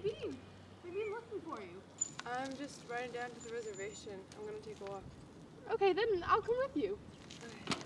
been? We've been looking for you. I'm just riding down to the reservation. I'm gonna take a walk. Okay, then I'll come with you. Okay.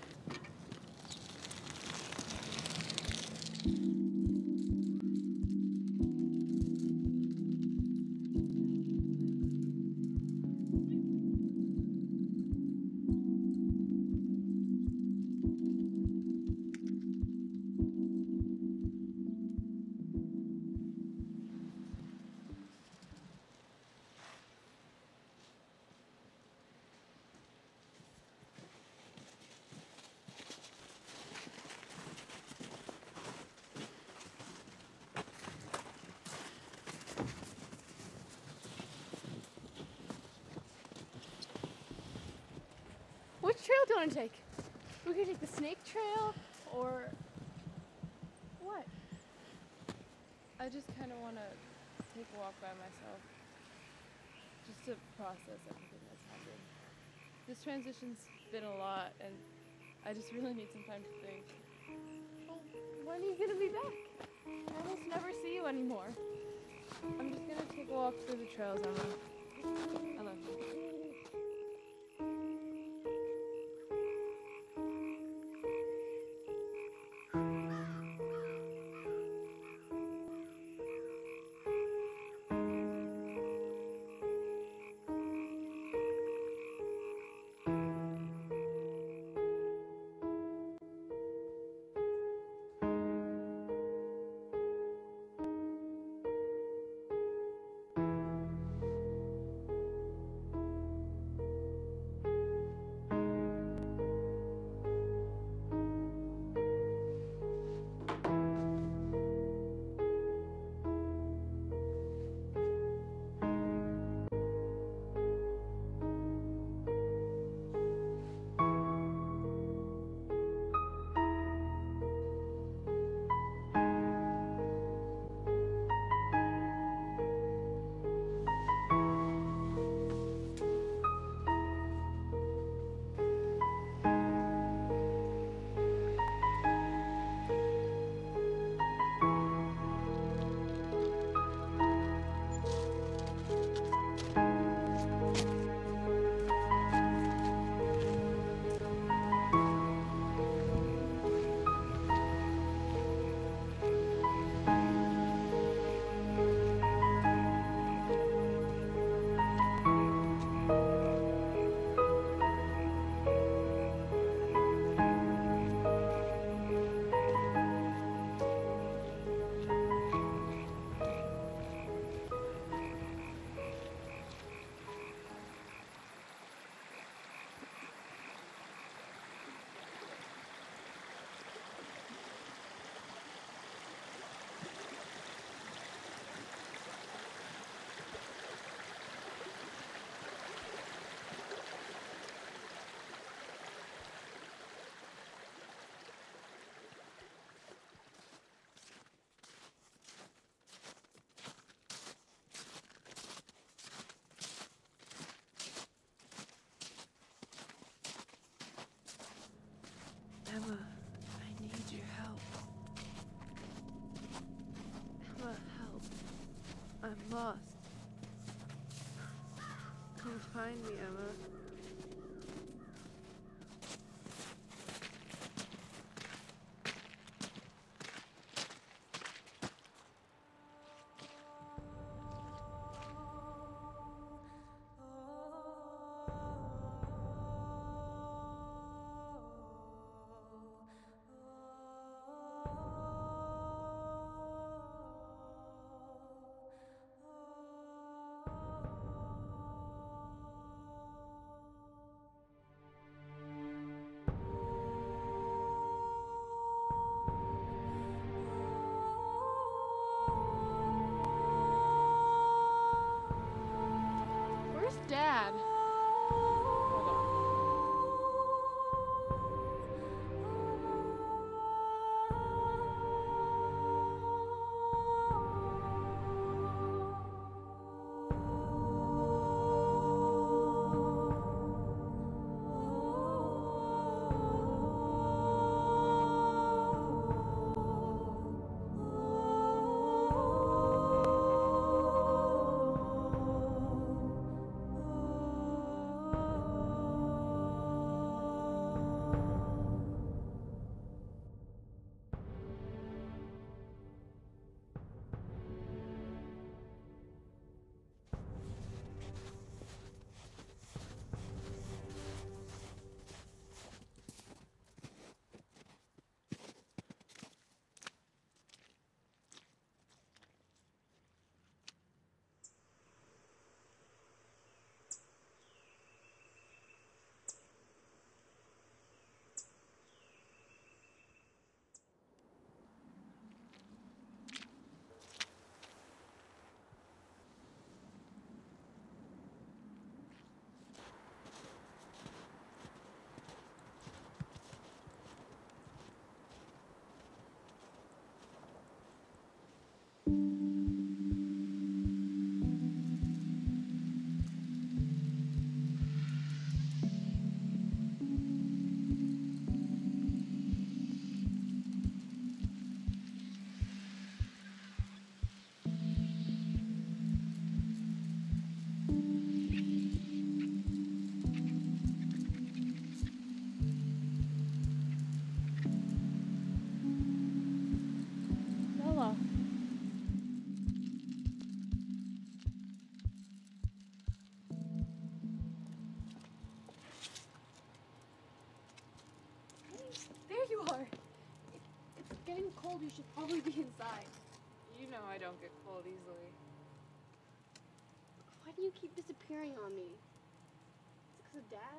Which trail do you want to take? We could take the snake trail, or what? I just kind of want to take a walk by myself. Just to process everything that's happened. This transition's been a lot, and I just really need some time to think. Well, when are you gonna be back? I almost never see you anymore. I'm just gonna take a walk through the trails, Emma. I love you. Emma, I need your help. Emma, help. I'm lost. Come find me, Emma. cold, you should probably be inside. You know I don't get cold easily. Why do you keep disappearing on me? Is it because of Dad?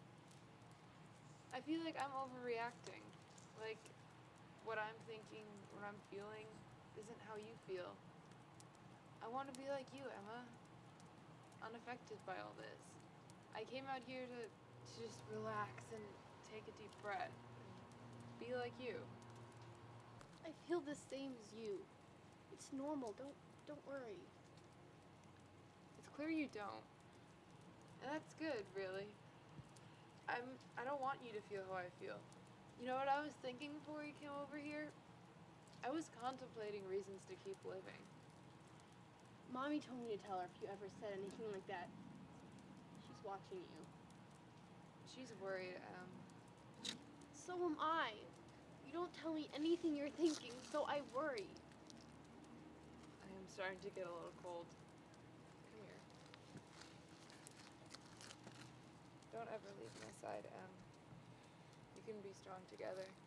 I feel like I'm overreacting. Like, what I'm thinking, what I'm feeling, isn't how you feel. I want to be like you, Emma. Unaffected by all this. I came out here to just relax and take a deep breath. Be like you. I feel the same as you. It's normal. Don't worry. It's clear you don't. And that's good, really. I don't want you to feel how I feel. You know what I was thinking before you came over here? I was contemplating reasons to keep living. Mommy told me to tell her if you ever said anything like that. She's watching you. She's worried, So am I. You don't tell me anything you're thinking, so I worry. I am starting to get a little cold. Come here. Don't ever leave my side, Em. We can be strong together.